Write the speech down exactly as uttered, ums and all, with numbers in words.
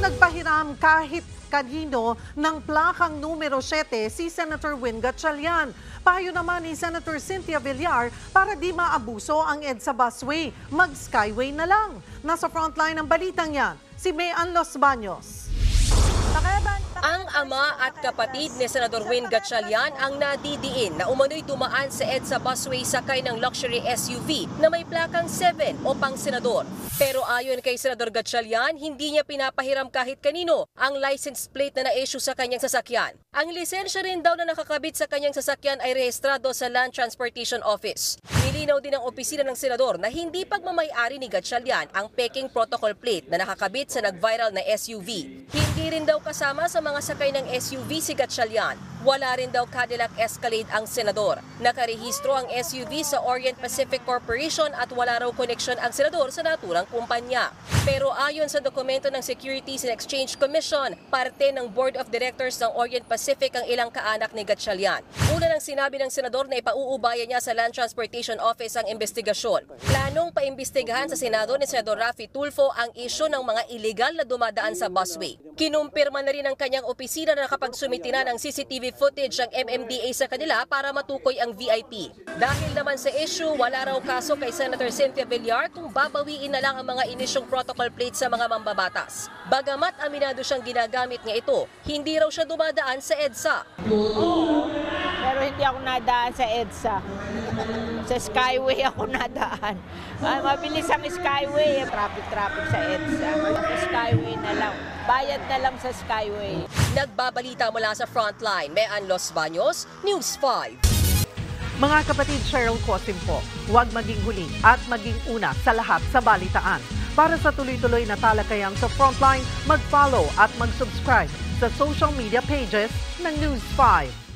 nagpahiram kahit kanino ng plakang numero siyete si Senator Win Gatchalian. Payo naman ni Senator Cynthia Villar para di maabuso ang EDSA busway, mag-skyway na lang. Nasa frontline ng balitang yan, si Mayan Los Baños. Ang ama at kapatid ni Senador Win Gatchalian ang nadidiin na umano'y dumaan sa EDSA busway sakay ng luxury S U V na may plakang seven o pang senador. Pero ayon kay Senador Gatchalian, hindi niya pinapahiram kahit kanino ang license plate na na-issue sa kanyang sasakyan. Ang lisensya rin daw na nakakabit sa kanyang sasakyan ay rehistrado sa Land Transportation Office. Nilinaw din ng opisina ng senador na hindi pagmamay-ari ni Gatchalian ang peking protocol plate na nakakabit sa nag-viral na S U V. Hindi rin daw kasama sa mga sakay ng S U V si Gatchalian. Wala rin daw Cadillac Escalade ang senador. Nakarehistro ang S U V sa Orient Pacific Corporation at wala raw koneksyon ang senador sa naturang kumpanya. Pero ayon sa dokumento ng Securities and Exchange Commission, parte ng Board of Directors ng Orient Pacific ang ilang kaanak ni Gatchalian. Una nang sinabi ng senador na ipauubayan niya sa Land Transportation Office ang investigasyon. Planong paimbestigahan sa Senado ni Senador Raffy Tulfo ang isyu ng mga iligal na dumadaan sa busway. Kinumpirma na rin ng kanyang opisina na nakapagsumiti na ng C C T V footage ang M M D A sa kanila para matukoy ang V I P. Dahil naman sa issue, wala raw kaso kay Senator Cynthia Villar kung babawiin na lang ang mga inisyong protocol plate sa mga mambabatas. Bagamat aminado siyang ginagamit niya ito, hindi raw siya dumadaan sa EDSA. Pero hindi ako nadaan sa EDSA. Sa Skyway ako nadaan. Ay, mabilis ang Skyway. Traffic-traffic sa EDSA. Sa Skyway na lang. Bayad na lang sa Skyway. Nagbabalita mula sa Frontline, Mayan Los Baños, News five. Mga kapatid, Cheryl Cosim po, huwag maging huli at maging una sa lahat sa balitaan. Para sa tuloy-tuloy na talakayan sa Frontline, mag-follow at mag-subscribe sa social media pages ng News five.